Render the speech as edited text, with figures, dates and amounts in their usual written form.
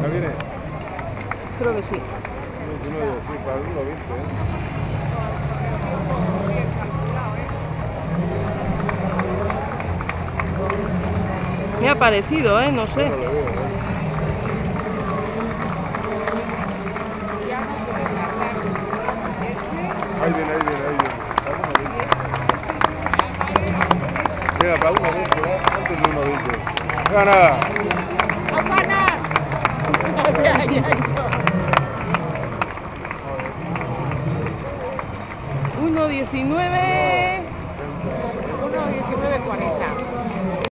¿Me viene? Creo que sí. 19, sí, para el 1,20, Me ha parecido, no Yo sé. no le veo, Ahí viene, ahí viene, ahí viene. Para el 1,20. Venga, para el 1,20, antes de 1,20. Venga, nada. 1,19. 1,19,40.